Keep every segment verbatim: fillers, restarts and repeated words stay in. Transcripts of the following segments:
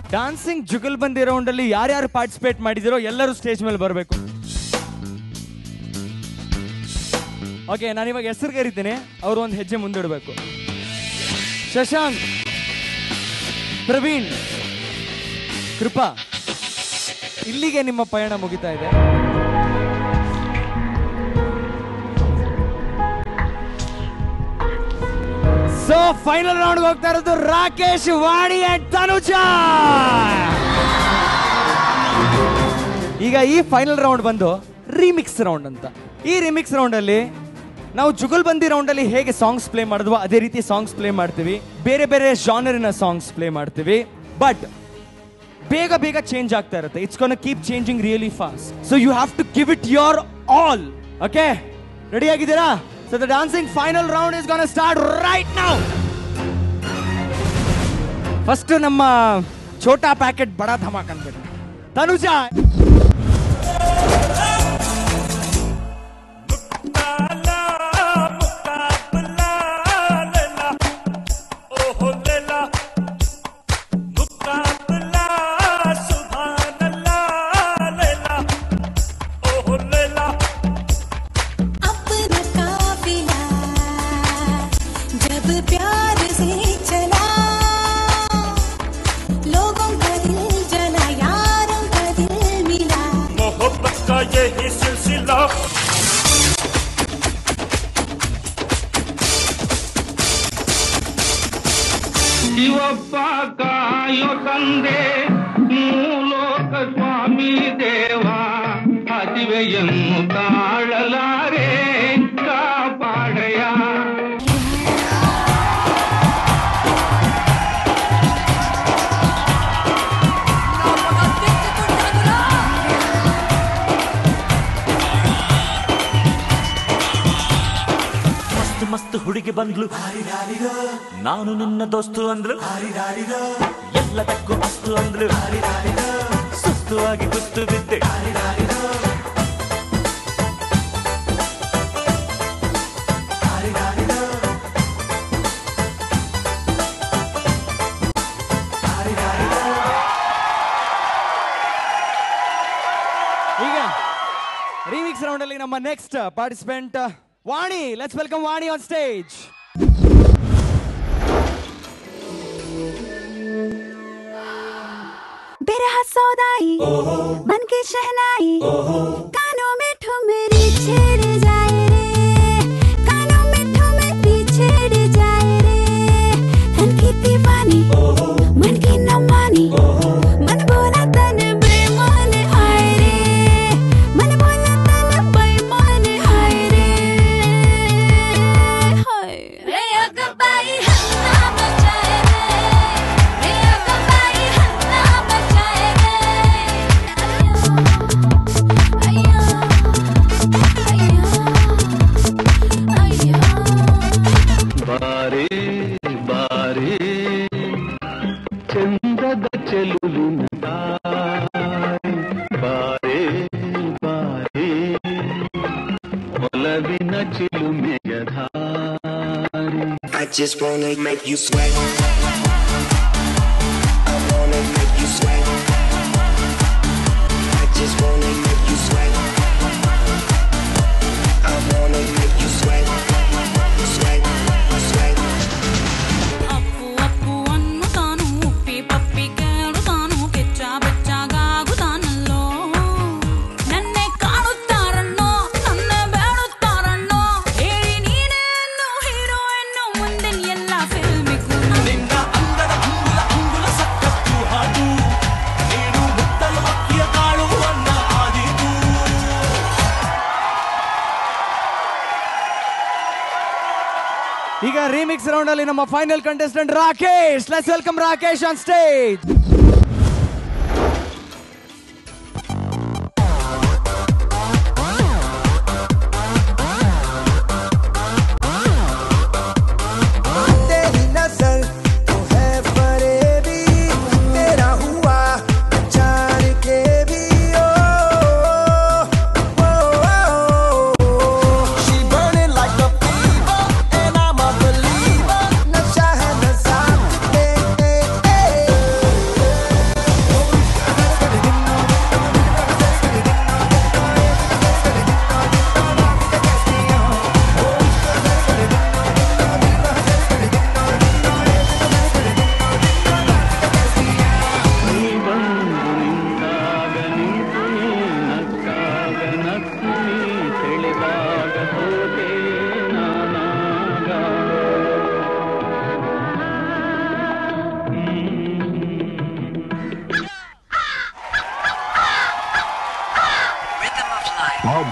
Dancing jugalbandi round ಅಲ್ಲಿ ಯಾರ್ಯಾರು participate ಮಾಡಿದಿರೋ ಎಲ್ಲರೂ ಸ್ಟೇಜ್ ಮೇಲೆ ಬರಬೇಕು. ಓಕೆ, ನಾನು ಇವಾಗ ಹೆಸರು ಕರಿತೀನಿ, ಅವರು ಒಂದು ಹೆಜ್ಜೆ ಮುಂದಿಡಬೇಕು. ಶಶಾಂಕ್, ಪ್ರವೀಣ್, ಕೃಪಾ, ಇಲ್ಲಿಗೆ ನಿಮ್ಮ ಪಯಣ ಮುಗಿತಾ ಇದೆ. ಸೊ ಫೈನಲ್ ರೌಂಡ್ ಹೋಗ್ತಾ ಇರೋದು ರಾಕೇಶ್, ವಾಣಿ ಅಂಡ್ ತನುಜಾ. ಈಗ ಈ ಫೈನಲ್ ರೌಂಡ್ ಬಂದು ರಿಮಿಕ್ಸ್ ರೌಂಡ್ ಅಂತ. ಈ ರಿಮಿಕ್ಸ್ ರೌಂಡ್ ಅಲ್ಲಿ ನಾವು ಜುಗಲ್ಬಂದಿ ರೌಂಡ್ ಅಲ್ಲಿ ಹೇಗೆ ಸಾಂಗ್ಸ್ ಪ್ಲೇ ಮಾಡಿದ್ವೋ ಅದೇ ರೀತಿ ಸಾಂಗ್ಸ್ ಪ್ಲೇ ಮಾಡ್ತೀವಿ. ಬೇರೆ ಬೇರೆ ಜಾನರಿನ ಸಾಂಗ್ಸ್ ಪ್ಲೇ ಮಾಡ್ತೀವಿ. ಬಟ್ ಬೇಗ ಬೇಗ ಚೇಂಜ್ ಆಗ್ತಾ ಇರುತ್ತೆ. It's gonna keep changing really fast. So you have to give it your all. Okay, ready ಆಗಿದ್ದೀರಾ? So the dancing final round is going to start right now. First ನಮ್ಮ छोटा packet बड़ा धमाका अनबिಟ್ಟು. ತನುಜಾ, ಶಿವಪ್ಪ ಕಾಯೋ ತಂದೆ ಮೂಲೋಕ ಸ್ವಾಮಿ ದೇವ, ಹಸಿವೆಯನ್ನು ತಾಳಲಾರೆ ಕಾಪಾಡಯ. ಮಸ್ತ್ ಮಸ್ತ್ ಹುಡುಗಿ ಬಂದ್ಲು, ನಾನು ನಿನ್ನ ದೋಸ್ತು ಅಂದ್ಲು, ಎಲ್ಲದಕ್ಕೂ ಅಸ್ತು ಅಂದ್ಲು, ಸುಸ್ತು ಆಗಿ ಕುಸ್ತು ಬಿದ್ದೆ. ಈಗ ರಿಮಿಕ್ಸ್ ರೌಂಡ್ ಅಲ್ಲಿ ನಮ್ಮ next participant Vani. Let's welcome Vani on stage. बेरह सौदाई बन के शहनाई, कानों में ठुमरी छेड़ जाए रे, कानों में ठुमरी छेड़ जाए रे, तन की दीवानी मन की न मानी, मन बोला तन बेईमान हाय रे, मन बोला तन बेईमान हाय रे, हाय रे अगबाई हन्ना बचाए रे, रे अगबाई हन्ना बचाए रे, अय्या अय्या अय्या ಬಾರೆ ಬಾರೆ ಚಂದದ ಚೆಲುವಿನ ದಾರಿ, ಬಾರೆ ಬಾರೆ ಒಲವಿನ ಚಿಲುಮೆಯ ಧಾರಿ. I just wanna make you sweat. I wanna make you sweat. I just wanna make you sweat. I wanna make you sweat. Sweat, sweat. అప్పు అప్పు అన్నుతాను, ఉప్పి పప్పి కేడుతాను, కెచ్చా బెచ్చాగాగుతానల్లో, నన్నే కాడుತ್ತಾరన్నో, నన్నే ಬೇಡುತ್ತಾರನ್ನೋ, ಹೇಳಿ ನೀನೇ ಅನ್ನೋ ಹೀರೋಯಿನ್ನು, ಮುಂದೆ ಎಲ್ಲ ಫಿಲ್ಮಿಗೂ ನಿನ್ನ ಅಂದದ ಅಂಗುಲ ಅಂಗುಲ ಸಕ್ಕತ್ತು ಹಾಡು, ನೀಡು ಮುತ್ತಲು ಅಕ್ಕಿಯ ಕಾಳು ಅನ್ನ ಆದೀತು. ಈಗ ರಿಮಿಕ್ಸ್ ರೌಂಡ್ ಅಲ್ಲಿ ನಮ್ಮ final contestant Rakesh. Let's welcome Rakesh on stage. तेरी नजर तो है फरेबी, तेरा हुआ पहचान के भी. ओ, ओ, ओ, she burning like a fever, and I'm a believer. नशा है नशा पे,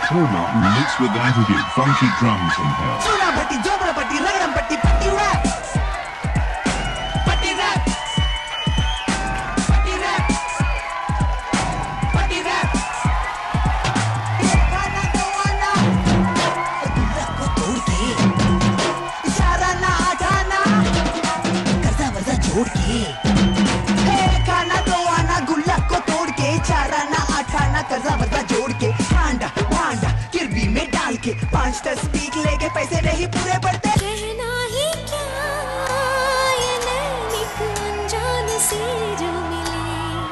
Toma mixed with aggregate funky drums and bass. चूड़ा भट्टी जोबड़ भट्टी रगड़म भट्टी पट्टी रैप पट्टी रैप पट्टी रैप पट्टी रैप गाना तो आना गुल्ला को तोड़ के इशारा ना आठाना करता वर्दा जोड़ के गाना तो आना गुल्ला को तोड़ के इशारा ना आठाना करता वर्दा जोड़ के भांडा भांडा किरबी में डाल के पांच दस पीक लेके पैसे नहीं पूरे पड़ते कहना ही क्या ये नैनिक अनजान से जो मिले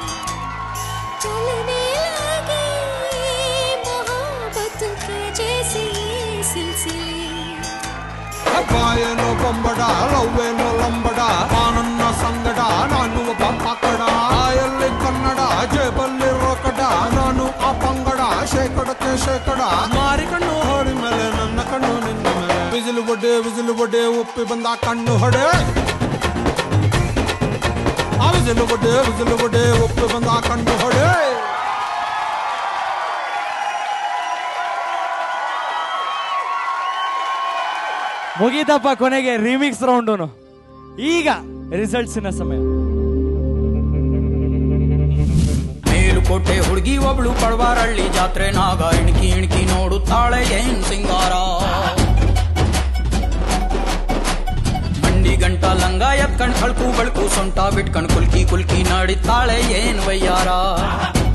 चलने लगे मोहब्बत के जैसे ये सिलसिले ಬಾಯೇನೋ ಬೊಂಬಡ ಲವ್ವೇನೋ ಲಂಬಡ ಪಾನನ್ನ ಸಂಗಡ ನಾನು ಒಬ್ಬ ಪಕ್ಕಡ ಬಾಯಲ್ಲಿ ಕನ್ನಡ ಜೇಬಲ್ಲಿ ರೊಕ್ಕಡ ನಾನು ಆ ಪಂಗಡ ಶೇಕಡಕ್ಕೆ ಶೇಕಡ ಮಾರಿ ಕಣ್ಣು ಹೊಡಿ ಮೇಲೆ ನನ್ನ ಕಣ್ಣು ನಿನ್ನ ಮೇಲೆ ಬಿಸಿಲು ಬಡ್ಡೆ ಬಿಸಿಲು ಬಡ್ಡೆ ಉಪ್ಪಿ ಬಂದ ಕಣ್ಣು ಹೊಡೆ ಆ ಬಿಸಿಲು ಬಡ್ಡೆ ಬಿಸಿಲು ಬಡ್ಡೆ ಉಪ್ಪಿ ಬಂದ ಕಣ್ಣು ಹೊಡೆ ಮುಗೀತಪ್ಪ ಕೊನೆಗೆ ರಿಮಿಕ್ಸ್ ರೌಂಡು. ಈಗ ರಿಸಲ್ಟ್ಸಿನ ಸಮಯ. ಮೇಲುಕೋಟೆ ಹುಡುಗಿ ಒಬ್ಳು ಪಡವಾರಳ್ಳಿ ಜಾತ್ರೆ ನಾಗ ಇಣ್ಕಿ ಇಣ್ಕಿ ನೋಡುತ್ತಾಳೆ ಏನ್ ಸಿಂಗಾರ ಮಂಡಿ ಗಂಟ ಲಂಗ ಎತ್ಕಂಡ್ ಕಳ್ಕು ಬಳ್ಕು ಸೊಂಟ ಬಿಟ್ಕಂಡ್ ಕುಲ್ಕಿ ಕುಲ್ಕಿ ನಡಿತಾಳೆ ಏನ್ ವಯ್ಯಾರ